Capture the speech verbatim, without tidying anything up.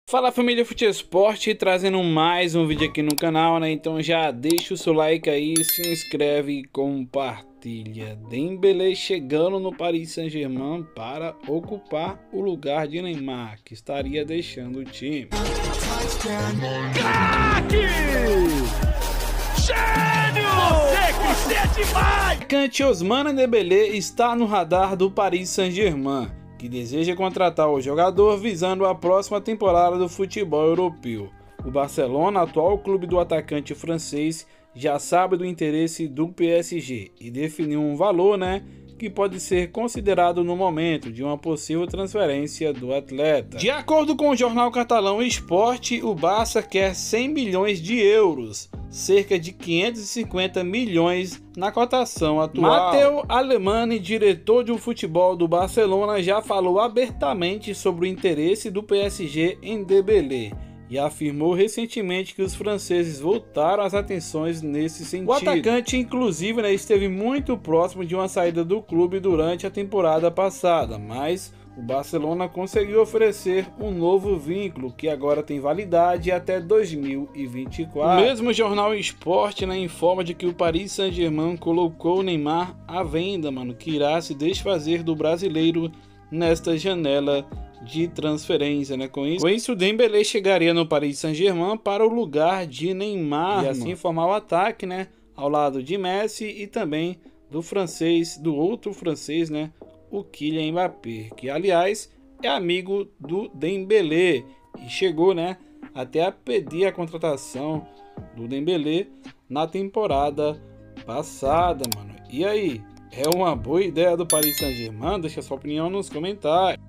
Fala família Fute Esporte, trazendo mais um vídeo aqui no canal, né? Então já deixa o seu like aí, se inscreve e compartilha. Dembélé chegando no Paris Saint-Germain para ocupar o lugar de Neymar, que estaria deixando o time. Craque! Gênio! Você que é demais! O atacante Ousmane Dembélé está no radar do Paris Saint-Germain, que deseja contratar o jogador visando a próxima temporada do futebol europeu. O Barcelona, atual clube do atacante francês, já sabe do interesse do P S G e definiu um valor, né, que pode ser considerado no momento de uma possível transferência do atleta. De acordo com o jornal catalão Sport, o Barça quer cem milhões de euros, cerca de quinhentos e cinquenta milhões na cotação atual. Matteo Alemany, diretor de futebol do Barcelona, já falou abertamente sobre o interesse do P S G em Dembélé e afirmou recentemente que os franceses voltaram as atenções nesse sentido. O atacante, inclusive, né, esteve muito próximo de uma saída do clube durante a temporada passada, mas o Barcelona conseguiu oferecer um novo vínculo que agora tem validade até dois mil e vinte e quatro. O mesmo jornal Sport, né, informa de que o Paris Saint-Germain colocou o Neymar à venda, mano, que irá se desfazer do brasileiro nesta janela de transferência, né? Com isso, com isso o Dembélé chegaria no Paris Saint-Germain para o lugar de Neymar e assim formar o ataque, né, ao lado de Messi e também do francês, do outro francês, né, o Kylian Mbappé, que aliás é amigo do Dembélé e chegou, né, até a pedir a contratação do Dembélé na temporada passada, mano. E aí, é uma boa ideia do Paris Saint-Germain? Deixa sua opinião nos comentários.